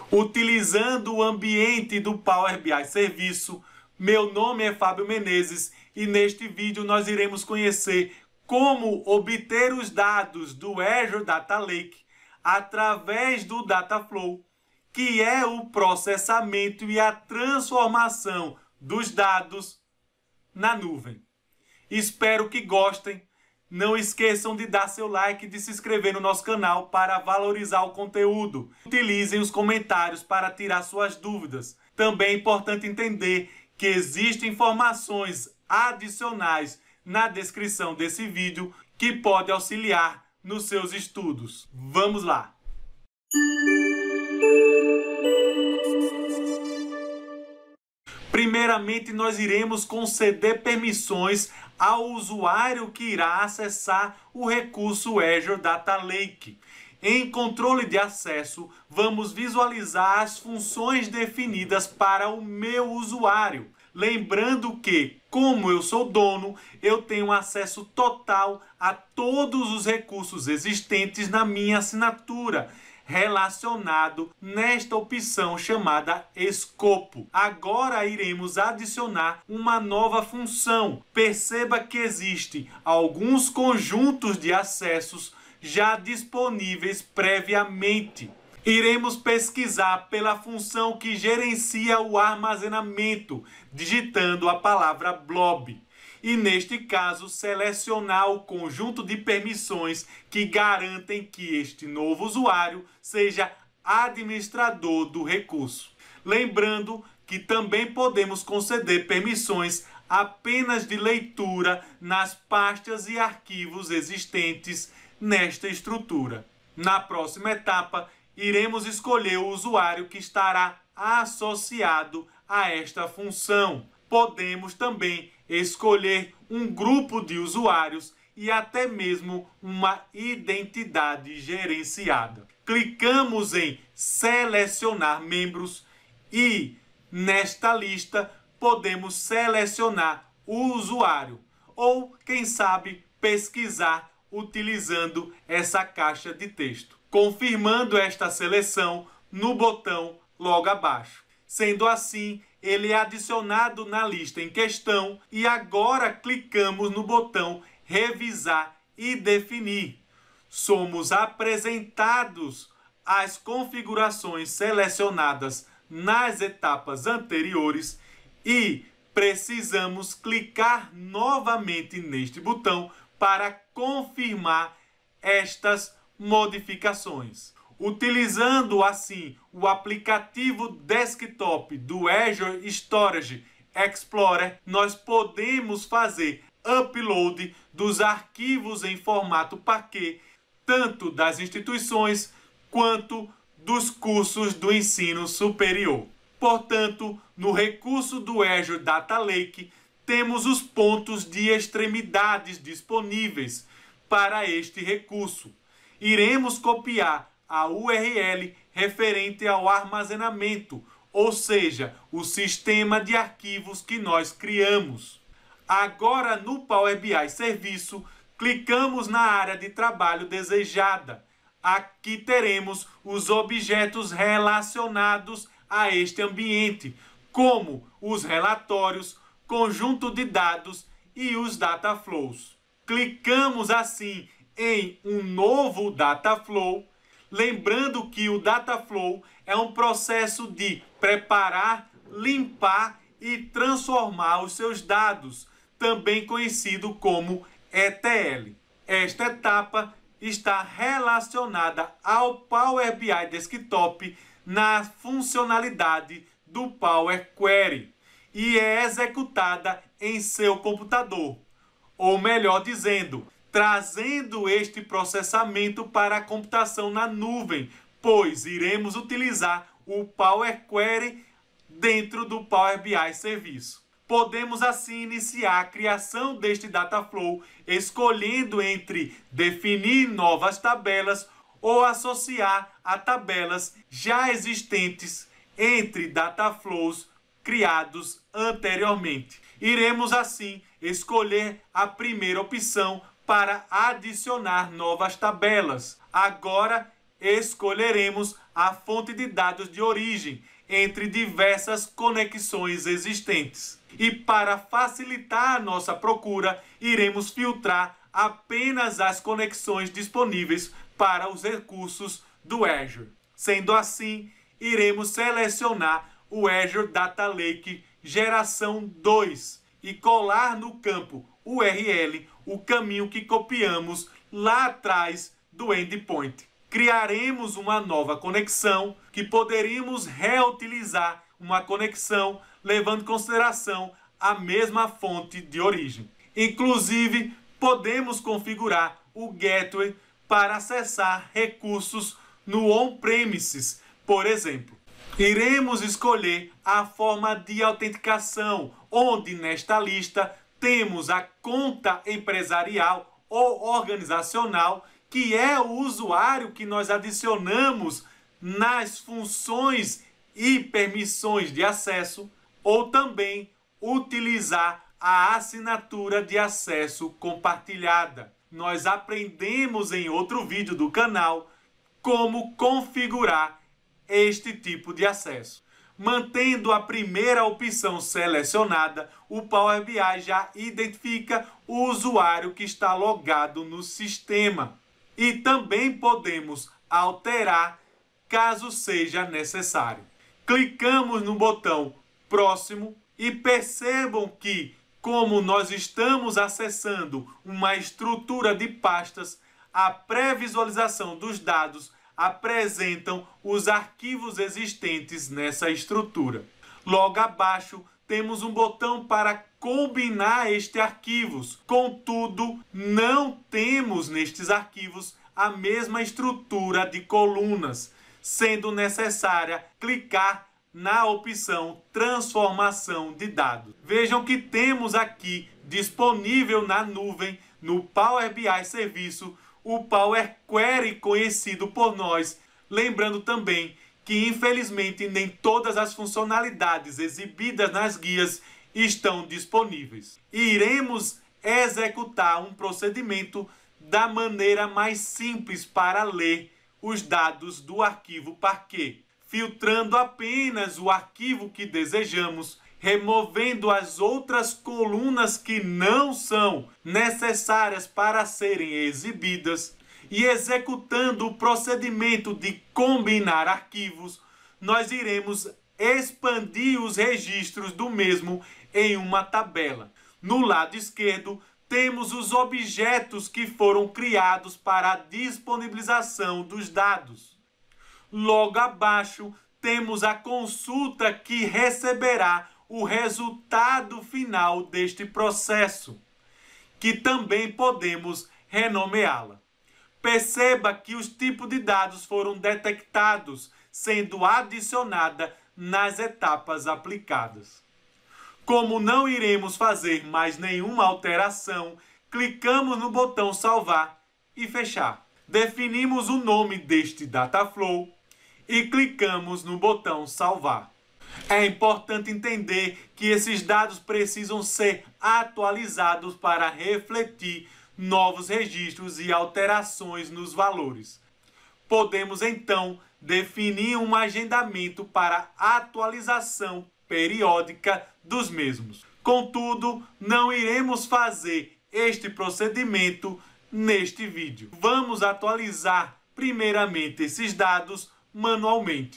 Utilizando o ambiente do Power BI Serviço, meu nome é Fábio Menezes e neste vídeo nós iremos conhecer como obter os dados do Azure Data Lake através do Dataflow, que é o processamento e a transformação dos dados na nuvem. Espero que gostem. Não esqueçam de dar seu like e de se inscrever no nosso canal para valorizar o conteúdo. Utilizem os comentários para tirar suas dúvidas. Também é importante entender que existem informações adicionais na descrição desse vídeo que podem auxiliar nos seus estudos. Vamos lá! Primeiramente, nós iremos conceder permissões ao usuário que irá acessar o recurso Azure Data Lake. Em controle de acesso, vamos visualizar as funções definidas para o meu usuário. Lembrando que, como eu sou dono, eu tenho acesso total a todos os recursos existentes na minha assinatura, relacionado nesta opção chamada escopo. Agora iremos adicionar uma nova função. Perceba que existem alguns conjuntos de acessos já disponíveis previamente. Iremos pesquisar pela função que gerencia o armazenamento, digitando a palavra blob. E neste caso, selecionar o conjunto de permissões que garantem que este novo usuário seja administrador do recurso. Lembrando que também podemos conceder permissões apenas de leitura nas pastas e arquivos existentes nesta estrutura. Na próxima etapa, iremos escolher o usuário que estará associado a esta função. Podemos também escolher um grupo de usuários e até mesmo uma identidade gerenciada. Clicamos em selecionar membros e nesta lista podemos selecionar o usuário ou, quem sabe, pesquisar utilizando essa caixa de texto, confirmando esta seleção no botão logo abaixo. Sendo assim, ele é adicionado na lista em questão e agora clicamos no botão revisar e definir. Somos apresentados as configurações selecionadas nas etapas anteriores e precisamos clicar novamente neste botão para confirmar estas modificações. Utilizando assim o aplicativo desktop do Azure Storage Explorer, nós podemos fazer upload dos arquivos em formato Parquet, tanto das instituições quanto dos cursos do ensino superior. Portanto, no recurso do Azure Data Lake, temos os pontos de extremidades disponíveis para este recurso. Iremos copiar a URL referente ao armazenamento, ou seja, o sistema de arquivos que nós criamos. Agora, no Power BI Serviço, clicamos na área de trabalho desejada. Aqui teremos os objetos relacionados a este ambiente, como os relatórios, conjunto de dados e os dataflows. Clicamos assim em um novo dataflow, lembrando que o dataflow é um processo de preparar, limpar e transformar os seus dados, também conhecido como ETL. Esta etapa está relacionada ao Power BI Desktop na funcionalidade do Power Query e é executada em seu computador, ou melhor dizendo, trazendo este processamento para a computação na nuvem, pois iremos utilizar o Power Query dentro do Power BI Serviço. Podemos assim iniciar a criação deste Dataflow, escolhendo entre definir novas tabelas ou associar a tabelas já existentes entre Dataflows criados anteriormente. Iremos assim escolher a primeira opção para adicionar novas tabelas. Agora escolheremos a fonte de dados de origem entre diversas conexões existentes. E para facilitar a nossa procura, iremos filtrar apenas as conexões disponíveis para os recursos do Azure. Sendo assim, iremos selecionar o Azure Data Lake geração 2 e colar no campo URL o caminho que copiamos lá atrás do endpoint. Criaremos uma nova conexão que poderíamos reutilizar uma conexão levando em consideração a mesma fonte de origem. Inclusive, podemos configurar o gateway para acessar recursos no on-premises, por exemplo. Iremos escolher a forma de autenticação, onde nesta lista temos a conta empresarial ou organizacional, que é o usuário que nós adicionamos nas funções e permissões de acesso, ou também utilizar a assinatura de acesso compartilhada. Nós aprendemos em outro vídeo do canal como configurar este tipo de acesso. Mantendo a primeira opção selecionada, o Power BI já identifica o usuário que está logado no sistema. E também podemos alterar caso seja necessário. Clicamos no botão Próximo e percebam que, como nós estamos acessando uma estrutura de pastas, a pré-visualização dos dados apresentam os arquivos existentes nessa estrutura. Logo abaixo temos um botão para combinar estes arquivos. Contudo, não temos nestes arquivos a mesma estrutura de colunas, sendo necessária clicar na opção Transformação de dados. Vejam que temos aqui disponível na nuvem, no Power BI Serviço, o Power Query conhecido por nós, lembrando também que infelizmente nem todas as funcionalidades exibidas nas guias estão disponíveis. Iremos executar um procedimento da maneira mais simples para ler os dados do arquivo Parquet, filtrando apenas o arquivo que desejamos, removendo as outras colunas que não são necessárias para serem exibidas e executando o procedimento de combinar arquivos, nós iremos expandir os registros do mesmo em uma tabela. No lado esquerdo, temos os objetos que foram criados para a disponibilização dos dados. Logo abaixo, temos a consulta que receberá o resultado final deste processo, que também podemos renomeá-la. Perceba que os tipos de dados foram detectados, sendo adicionada nas etapas aplicadas. Como não iremos fazer mais nenhuma alteração, clicamos no botão Salvar e Fechar. Definimos o nome deste Dataflow e clicamos no botão Salvar. É importante entender que esses dados precisam ser atualizados para refletir novos registros e alterações nos valores. Podemos então definir um agendamento para atualização periódica dos mesmos. Contudo, não iremos fazer este procedimento neste vídeo. Vamos atualizar primeiramente esses dados manualmente.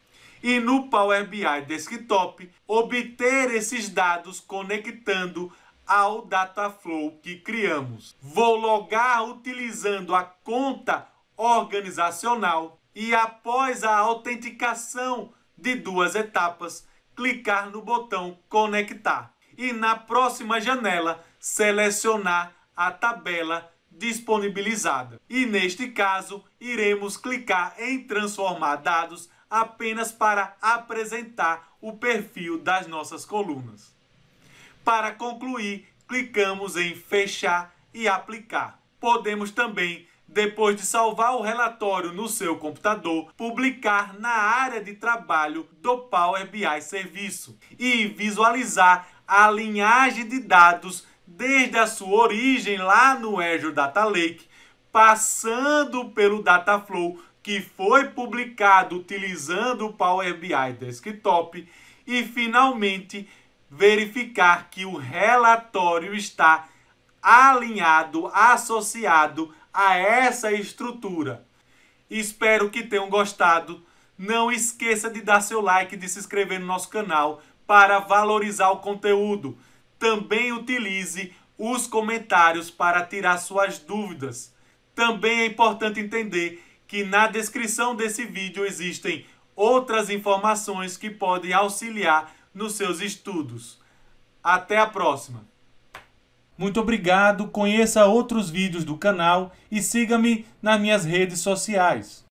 E no Power BI Desktop, obter esses dados conectando ao Dataflow que criamos. Vou logar utilizando a conta organizacional e após a autenticação de 2 etapas, clicar no botão Conectar. E na próxima janela, selecionar a tabela disponibilizada. E neste caso, iremos clicar em Transformar dados apenas para apresentar o perfil das nossas colunas. Para concluir, clicamos em Fechar e Aplicar. Podemos também, depois de salvar o relatório no seu computador, publicar na área de trabalho do Power BI Serviço e visualizar a linhagem de dados desde a sua origem lá no Azure Data Lake, passando pelo Dataflow, que foi publicado utilizando o Power BI Desktop e finalmente verificar que o relatório está alinhado, associado a essa estrutura. Espero que tenham gostado. Não esqueça de dar seu like e de se inscrever no nosso canal para valorizar o conteúdo. Também utilize os comentários para tirar suas dúvidas. Também é importante entender que na descrição desse vídeo existem outras informações que podem auxiliar nos seus estudos. Até a próxima! Muito obrigado, conheça outros vídeos do canal e siga-me nas minhas redes sociais.